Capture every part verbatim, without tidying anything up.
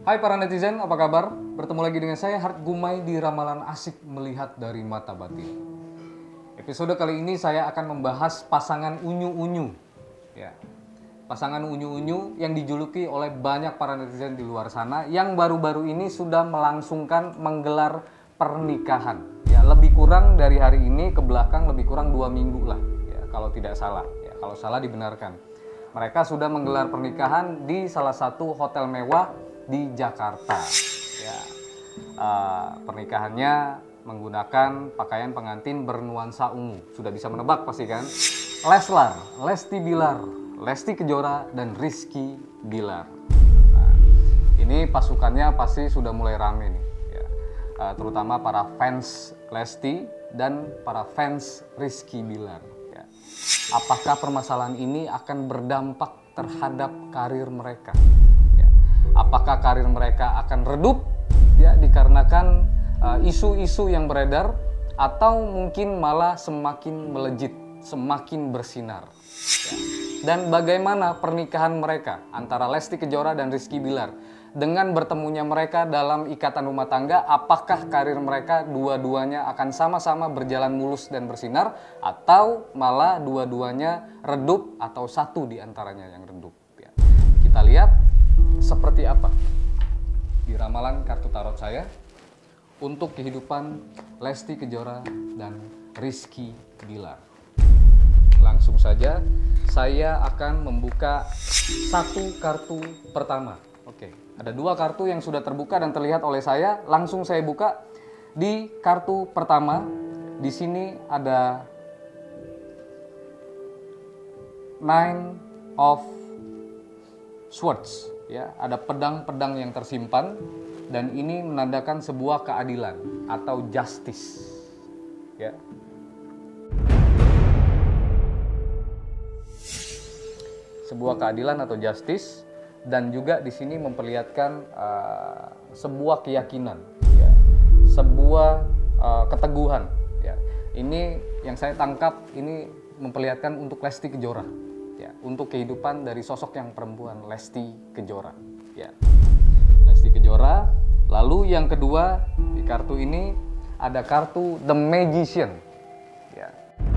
Hai para netizen, apa kabar? Bertemu lagi dengan saya Hart Gumai di Ramalan Asik Melihat dari Mata Batin. Episode kali ini saya akan membahas pasangan unyu-unyu. Ya, pasangan unyu-unyu yang dijuluki oleh banyak para netizen di luar sana yang baru-baru ini sudah melangsungkan menggelar pernikahan. Ya, lebih kurang dari hari ini ke belakang lebih kurang dua minggu lah, ya, kalau tidak salah. Ya, kalau salah dibenarkan. Mereka sudah menggelar pernikahan di salah satu hotel mewah di Jakarta. Ya, uh, pernikahannya menggunakan pakaian pengantin bernuansa ungu. Sudah bisa menebak pasti kan? Leslar, Lesti Bilar, Lesti Kejora, dan Rizky Bilar. Nah, ini pasukannya pasti sudah mulai rame nih, ya. Uh, terutama para fans Lesti dan para fans Rizky Bilar. Ya. Apakah permasalahan ini akan berdampak terhadap karir mereka? Apakah karir mereka akan redup ya dikarenakan isu-isu uh, yang beredar, atau mungkin malah semakin melejit, semakin bersinar. Ya. Dan bagaimana pernikahan mereka antara Lesti Kejora dan Rizky Bilar? Dengan bertemunya mereka dalam ikatan rumah tangga, apakah karir mereka dua-duanya akan sama-sama berjalan mulus dan bersinar, atau malah dua-duanya redup, atau satu di antaranya yang redup? Ya. Kita lihat seperti apa di ramalan kartu tarot saya untuk kehidupan Lesti Kejora dan Rizky Bilar. Langsung saja saya akan membuka satu kartu pertama. Oke, ada dua kartu yang sudah terbuka dan terlihat oleh saya. Langsung saya buka di kartu pertama. Di sini ada Nine of Swords. Ya, ada pedang-pedang yang tersimpan, dan ini menandakan sebuah keadilan atau justice. Ya. Sebuah keadilan atau justice, dan juga di sini memperlihatkan uh, sebuah keyakinan, ya. Sebuah uh, keteguhan. Ya. Ini yang saya tangkap, ini memperlihatkan untuk Lesti Kejora. Ya, untuk kehidupan dari sosok yang perempuan, Lesti Kejora. Ya, Lesti Kejora. Lalu yang kedua di kartu ini ada kartu The Magician. Ya.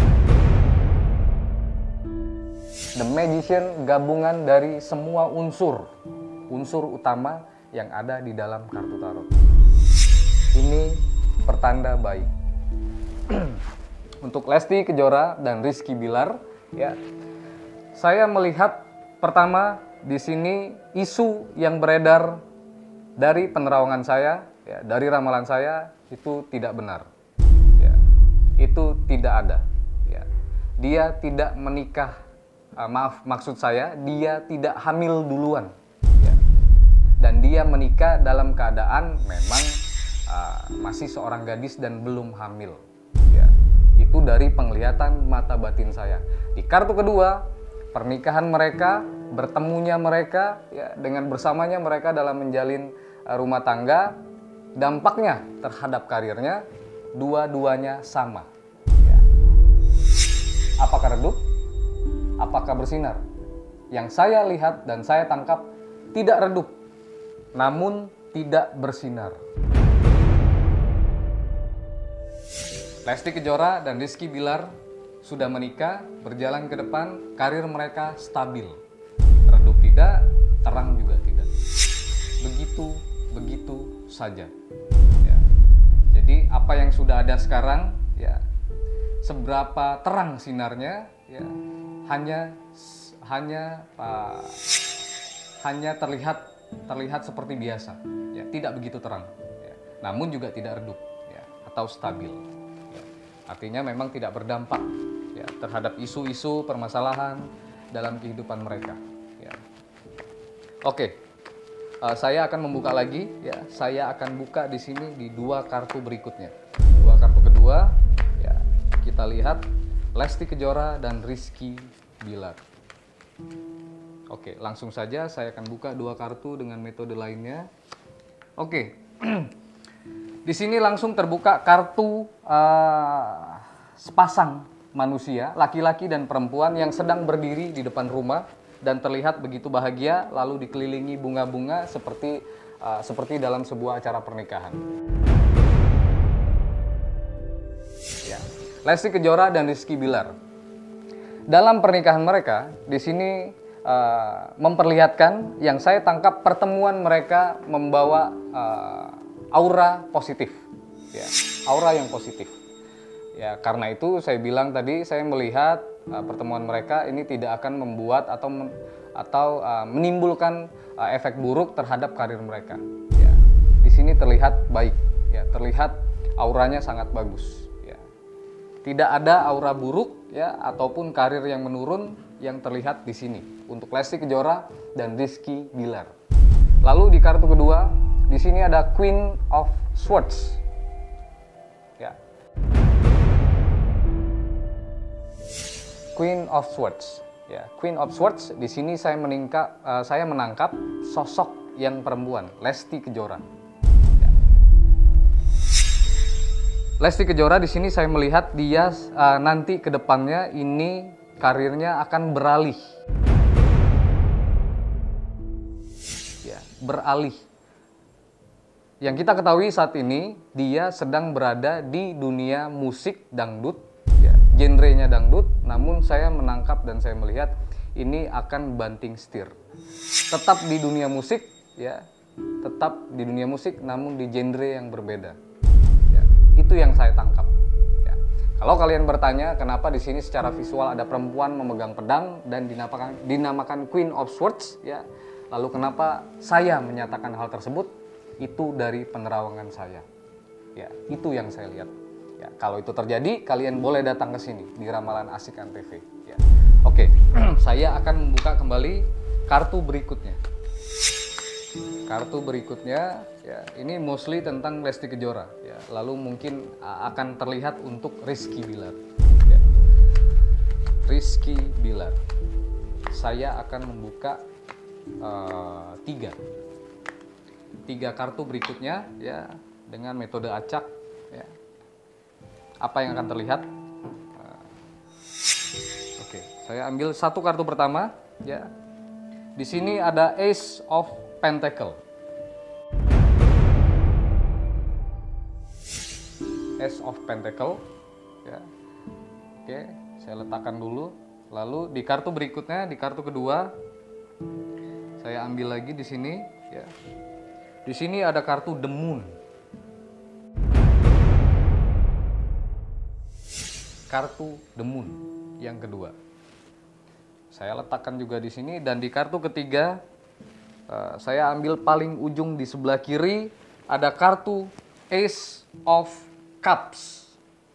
The Magician gabungan dari semua unsur, unsur utama yang ada di dalam kartu tarot. Ini pertanda baik. Untuk Lesti Kejora dan Rizky Bilar, ya. Saya melihat pertama di sini isu yang beredar dari penerawangan saya, ya, dari ramalan saya itu tidak benar, ya. Itu tidak ada. Ya. Dia tidak menikah, uh, maaf maksud saya dia tidak hamil duluan, ya. Dan dia menikah dalam keadaan memang uh, masih seorang gadis dan belum hamil. Ya. Itu dari penglihatan mata batin saya. Di kartu kedua, pernikahan mereka, bertemunya mereka, ya, dengan bersamanya mereka dalam menjalin uh, rumah tangga, dampaknya terhadap karirnya, dua-duanya sama. Ya. Apakah redup? Apakah bersinar? Yang saya lihat dan saya tangkap tidak redup, namun tidak bersinar. Lesti Kejora dan Rizky Bilar sudah menikah, berjalan ke depan, karir mereka stabil. Redup tidak, terang juga tidak. Begitu, begitu saja. Ya. Jadi apa yang sudah ada sekarang, ya, seberapa terang sinarnya, ya, hanya hanya uh, hanya terlihat terlihat seperti biasa, ya, tidak begitu terang. Ya. Namun juga tidak redup, ya, atau stabil. Ya. Artinya memang tidak berdampak, ya, terhadap isu-isu permasalahan dalam kehidupan mereka. Ya. Oke, uh, saya akan membuka lagi. Ya, saya akan buka di sini di dua kartu berikutnya. Dua kartu kedua, ya, kita lihat Lesti Kejora dan Rizky Bilar. Oke, langsung saja saya akan buka dua kartu dengan metode lainnya. Oke, di sini langsung terbuka kartu uh, sepasang manusia, laki-laki dan perempuan yang sedang berdiri di depan rumah dan terlihat begitu bahagia, lalu dikelilingi bunga-bunga seperti uh, seperti dalam sebuah acara pernikahan. Ya. Lesti Kejora dan Rizky Bilar. Dalam pernikahan mereka, di sini uh, memperlihatkan yang saya tangkap pertemuan mereka membawa uh, aura positif, ya, aura yang positif. Ya, karena itu saya bilang tadi saya melihat uh, pertemuan mereka ini tidak akan membuat atau men, atau uh, menimbulkan uh, efek buruk terhadap karir mereka. Ya, di sini terlihat baik, ya, terlihat auranya sangat bagus. Ya. Tidak ada aura buruk, ya, ataupun karir yang menurun yang terlihat di sini untuk Lesti Kejora dan Rizky Bilar. Lalu di kartu kedua, di sini ada Queen of Swords. Ya. Queen of Swords, ya, Queen of Swords. Di sini saya meningkap, uh, saya menangkap sosok yang perempuan, Lesti Kejora. Ya. Lesti Kejora di sini saya melihat dia uh, nanti ke depannya ini karirnya akan beralih, ya, beralih. Yang kita ketahui saat ini dia sedang berada di dunia musik dangdut. Genrenya dangdut, namun saya menangkap dan saya melihat ini akan banting setir. Tetap di dunia musik, ya, tetap di dunia musik, namun di genre yang berbeda. Ya, itu yang saya tangkap. Ya. Kalau kalian bertanya kenapa di sini secara visual ada perempuan memegang pedang dan dinamakan, dinamakan Queen of Swords, ya, lalu kenapa saya menyatakan hal tersebut? Itu dari penerawangan saya. Ya, itu yang saya lihat. Ya, kalau itu terjadi, kalian boleh datang ke sini di Ramalan Asik Antv. Ya. Oke, saya akan membuka kembali kartu berikutnya. Kartu berikutnya, ya, ini mostly tentang Lesti Kejora. Ya. Lalu mungkin akan terlihat untuk Rizky Bilar. Ya. Rizky Bilar. Saya akan membuka uh, tiga, tiga kartu berikutnya, ya, dengan metode acak. Ya. Apa yang akan terlihat? Uh, Oke, saya ambil satu kartu pertama, ya. Di sini ada Ace of Pentacle. Ace of Pentacle, ya. Oke, saya letakkan dulu. Lalu di kartu berikutnya, di kartu kedua, saya ambil lagi di sini, ya. Di sini ada kartu The Moon. Kartu The Moon yang kedua. Saya letakkan juga di sini, dan di kartu ketiga uh, saya ambil paling ujung di sebelah kiri ada kartu Ace of Cups.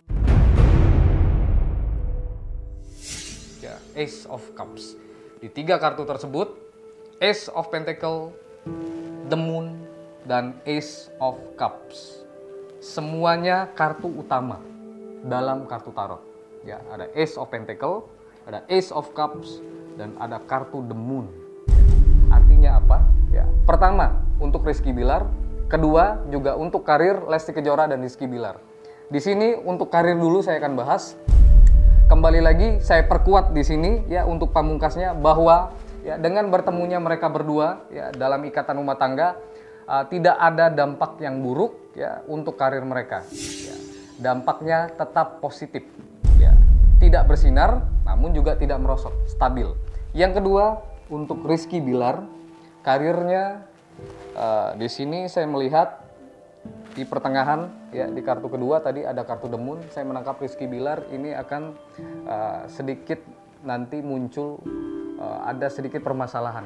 Ya, Ace of Cups. Di tiga kartu tersebut, Ace of Pentacle, The Moon, dan Ace of Cups, semuanya kartu utama dalam kartu tarot. Ya, ada Ace of Pentacle, ada Ace of Cups, dan ada kartu The Moon. Artinya apa? Ya, pertama untuk Rizky Bilar, kedua juga untuk karir Lesti Kejora dan Rizky Bilar. Di sini untuk karir dulu saya akan bahas. Kembali lagi saya perkuat di sini, ya, untuk pamungkasnya bahwa, ya, dengan bertemunya mereka berdua, ya, dalam ikatan rumah tangga, uh, tidak ada dampak yang buruk, ya, untuk karir mereka. Ya, dampaknya tetap positif. Tidak bersinar, namun juga tidak merosot, stabil. Yang kedua, untuk Rizky Bilar, karirnya uh, di sini saya melihat di pertengahan, ya, di kartu kedua tadi ada kartu The Moon. Saya menangkap Rizky Bilar ini akan uh, sedikit nanti muncul, uh, ada sedikit permasalahan.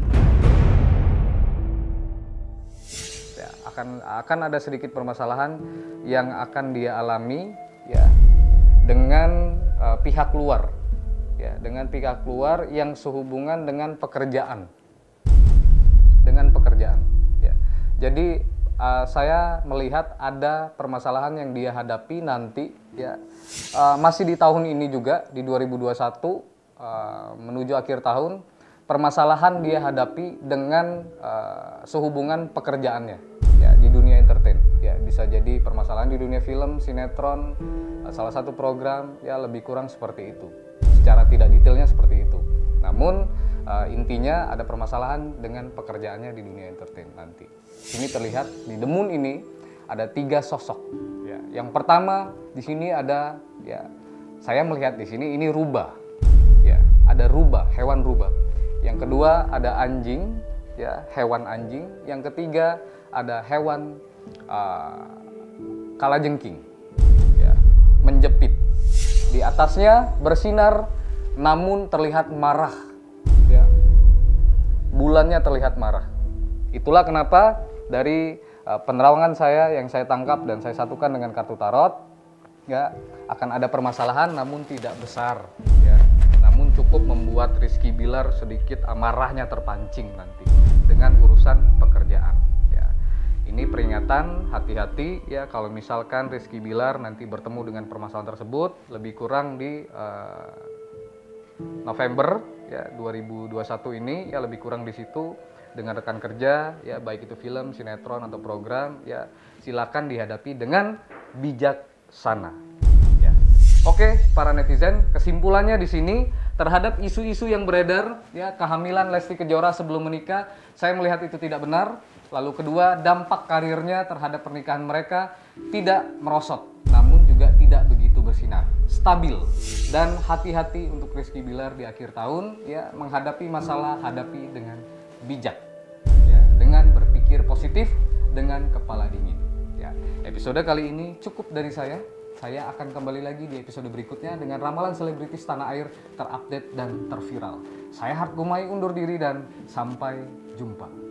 Ya, akan akan ada sedikit permasalahan yang akan dia alami, ya, dengan uh, pihak luar, ya, dengan pihak luar yang sehubungan dengan pekerjaan, dengan pekerjaan. Ya. Jadi uh, saya melihat ada permasalahan yang dia hadapi nanti, ya, uh, masih di tahun ini juga di dua ribu dua puluh satu uh, menuju akhir tahun, permasalahan dia hadapi dengan uh, sehubungan pekerjaannya, ya, di dunia entertain. Ya, bisa jadi permasalahan di dunia film, sinetron, salah satu program, ya, lebih kurang seperti itu. Secara tidak detailnya seperti itu. Namun uh, intinya ada permasalahan dengan pekerjaannya di dunia entertain nanti. Ini terlihat di The Moon ini ada tiga sosok. Ya, yang pertama di sini ada, ya, saya melihat di sini ini rubah. Ya, ada rubah, hewan rubah. Yang kedua ada anjing, ya, hewan anjing. Yang ketiga ada hewan uh, kalajengking, ya, menjepit. Di atasnya bersinar, namun terlihat marah. Ya, bulannya terlihat marah. Itulah kenapa dari uh, penerawangan saya yang saya tangkap dan saya satukan dengan kartu tarot, ya, akan ada permasalahan, namun tidak besar. Ya, namun cukup membuat Rizky Bilar sedikit amarahnya terpancing nanti dengan urusan pekerjaan. Ya, ini peringatan, hati-hati ya kalau misalkan Rizky Bilar nanti bertemu dengan permasalahan tersebut lebih kurang di uh, November ya dua ribu dua puluh satu ini, ya lebih kurang di situ dengan rekan kerja, ya baik itu film, sinetron atau program, ya silakan dihadapi dengan bijaksana. Ya. Oke, para netizen, kesimpulannya di sini terhadap isu-isu yang beredar, ya kehamilan Lesti Kejora sebelum menikah, saya melihat itu tidak benar. Lalu kedua, dampak karirnya terhadap pernikahan mereka tidak merosot, namun juga tidak begitu bersinar, stabil. Dan hati-hati untuk Rizky Bilar di akhir tahun, ya menghadapi masalah, hadapi dengan bijak, ya, dengan berpikir positif, dengan kepala dingin. Ya, episode kali ini cukup dari saya. Saya akan kembali lagi di episode berikutnya dengan ramalan selebritis tanah air terupdate dan terviral. Saya Hart Gumai undur diri dan sampai jumpa.